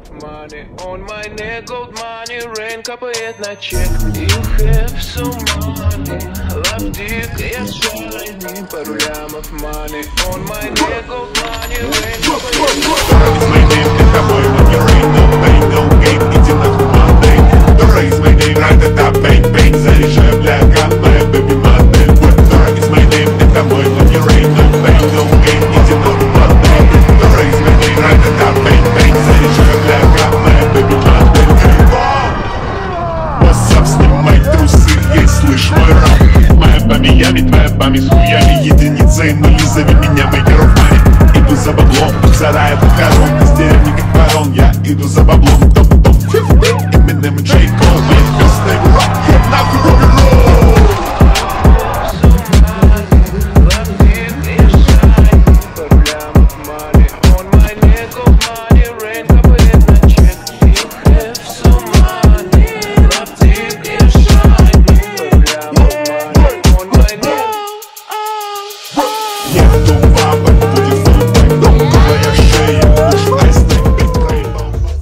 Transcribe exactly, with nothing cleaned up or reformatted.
money on my neck, gold money, rain капает на чек. You have some money, love dick, я shiny, пару лямов money on my neck, gold money, rain капает на чек. It's my name, это мой money, rain, no pain, no gain, иди нахуй Monday. Raise my name, ра-та-та, bang, bang, заряжаю, бля, моя baby модель. It's my name, это мой money, rain, no pain, no gain, иди нахуй Monday. Raise my name, ра-та-та, bang, bang, заряжаю, бля, моя baby модель. What's up, снимай трусы, ей, слышь мой рап. Моя пами ями, твоя пами с хуями, единицы и нули, зови меня мейкеров мани. Иду за баблом, за рая похорон, из деревни как барон, я иду за баблом, топ-топ, Eminem и Джей Кол, мои песни в рок, я нахуй рок-н-ролл. Нету бабок,